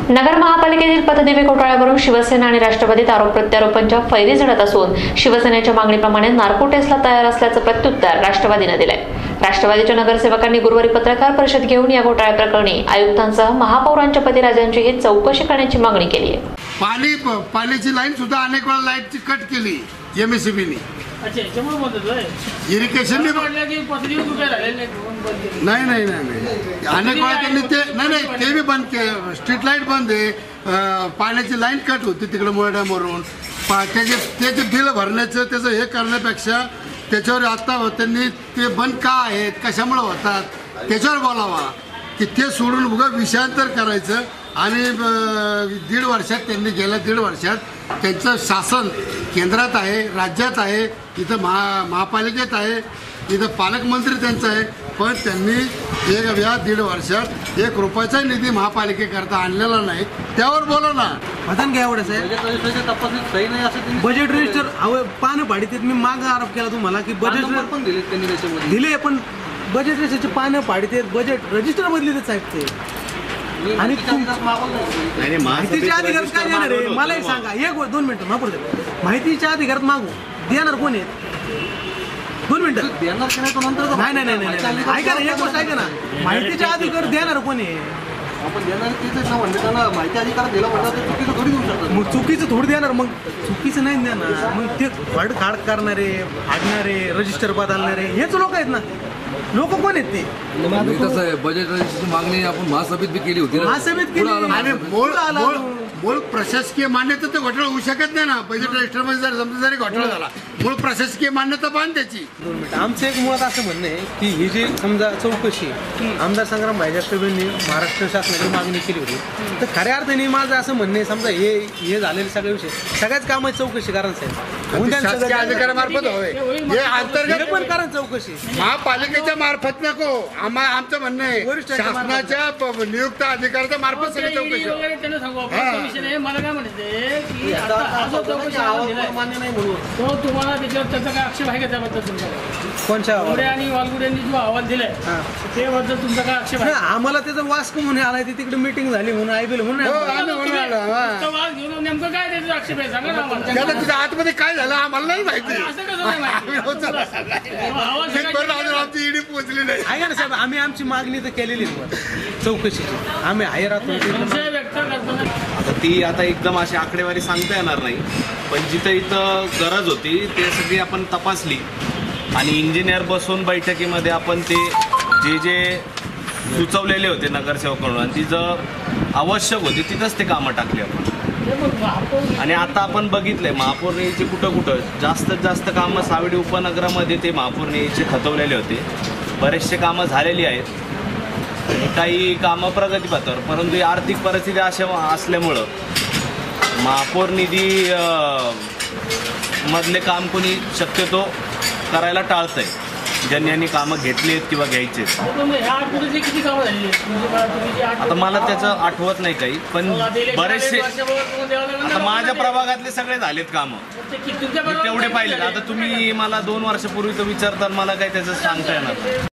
नगर महापालिकेतील पथदिवे घोटाळ्यावरून शिवसेना आणि राष्ट्रवादीत आरोप प्रत्यारोपांच्या फैरी झडत असून शिवसेनेच्या मागणीप्रमाणे नार्को टेस्टला तयार असल्याचं प्रत्युत्तर राष्ट्रवादीने दिलंय। राष्ट्रवादीच्या नगरसेवकांनी गुरुवारी पत्रकार परिषद घेऊन या घोटाळ्या प्रकरणी आयुक्तांसह महापौरांच्या पतिराजांची ही चौकशी करण्याची मागणी केली आहे। पाण्याची लाईन सुद्धा अनेक वेळा लाईटची कट केली एमएससीबीने। इरिगेशन नाही अनेक वेळा त्यांनी ते बी बंद केलं। स्ट्रीट लाईट बंद आहे, पाण्याची लाईन कट होती तिकडे मोरड्यावरून। त्याचे बिल भरण्याचं त्याचं हे करण्यापेक्षा त्याच्यावर आता त्यांनी ते बंद का आहेत, कशामुळे होतात त्याच्यावर बोलावा की ते सोडून उगा विषयांतर करायचं। आणि 1.5 वर्षात त्यांनी गेल्या 1.5 वर्षात त्यांचं शासन केंद्रात आहे, राज्यात आहे, इथं महापालिकेत आहे, इथं पालकमंत्री त्यांचं आहे, पण त्यांनी या 1.5 वर्षात 1 रुपयाचा निधी महापालिकेकरता आणलेला नाही। त्यावर बोला ना। मतदान घ्या एवढंच आहे। बजेट रजिस्टर पानं पाडीत मी माग आरोप केला तुम्हाला की बजेट पण दिले, पण बजेट रजिस्टरचे पानं पाडीत, बजेट रजिस्टर बदली साहेब ते। आणि माहितीच्या अधिकारात काय देणार आहे मला एक सांगा। 1-2 मिनिटं मागू दे। माहितीच्या अधिकारात मागू देणार कोण आहेत? 2 मिनिटं नाही ऐका ना, एक गोष्ट ऐका ना, माहितीच्या अधिकार देणार कोण आहे? माहिती अधिकार दिला चुकीचं थोडी देऊ शकतात। मग चुकीचं थोडी देणार, मग चुकीचं नाही देणार, मग ते खाड करणारे, फाडणारे, रजिस्टर बदलणारे हेच लोक आहेत ना। लोक कोण आहेत ते? कसं आहे, बजेट रजिस्टरची मागणी आपण महासभेत बी केली होती। महासभेत केली। मूळ प्रशासकीय मान्यता तर घोटाळा होऊ शकत नाही ना। बजेट रजिस्टरमध्ये जर समजा जरी घोटाळा झाला, मूळ प्रशासकीय मान्यता पाहून त्याची। 2 मिनिटं आमचं एक मुळात असं म्हणणं आहे की ही जी समजा चौकशी आमदार संग्राम भाई जगतापांनी महाराष्ट्र शासनाची मागणी केली होती, तर खऱ्या अर्थाने माझं असं म्हणणं आहे, समजा हे झालेले सगळे विषय सगळ्याच कामाची चौकशी करा साहेब। अधिकारामार्फत हवे हे अंतर्गत पण करा चौकशी, महापालिकेच्या मार्फत नको। आमचं म्हणणं आहे शासनाच्या नियुक्त अधिकाऱ्याच्या मार्फत सगळी चौकशी। मला काय म्हणायचंय की मान्य नाही म्हणून तो तुम्हाला त्याच्यावर त्याचा काय आक्षेप आहे का त्याबद्दल? तुमचा कोणत्या आणि वालगुड्यांनी जो अहवाल दिलाय त्याबद्दल तुमचा काय आक्षेप आहे? आम्हाला त्याचा वास्क म्हणून आलाय, तिकडे मीटिंग झाली म्हणून आयबील म्हणून वाद घेऊन नेमकं काय त्याचा आक्षेप आहे सांगा ना आम्हाला। तुझ्या आतमध्ये काय झालं आम्हाला नाही माहिती। असं कसं नाही आमची ईडी पोहोचली नाही। ऐका ना साहेब, आम्ही आमची मागणी तर केलेली चौकशीची, आम्ही हायर व्यक्त करतो आता एकदम अशी आकडेवारी सांगता येणार नाही, पण जिथं इथं गरज होती ते सगळी आपण तपासली आणि इंजिनियर बसून बैठकीमध्ये आपण ते जे सुचवलेले होते नगरसेवकांकडून आणि तिथं आवश्यक होती तिथंच ते कामं टाकली आपण। आणि आता आपण बघितलंय महापौर न्यायचे कुठं जास्तीत जास्त कामं सावडी उपनगरामध्ये ते महापौर न्यायचे खतवलेले होते। बरेचसे कामं झालेली आहेत आणि काही कामं प्रगतीपथावर, परंतु आर्थिक परिस्थिती अशा असल्यामुळं महापौर निधी मधले काम कोणी शक्यतो करायला टाळतंय, ज्यांनी यांनी कामं घेतली आहेत किंवा घ्यायचे। आता मला त्याचं आठवत नाही काही, पण बरेचसे आता माझ्या प्रभागातले सगळे झालेत कामं, तेवढे पाहिले। आता तुम्ही मला 2 वर्षापूर्वी तर विचारता, मला काही त्याचं सांगता येणार नाही।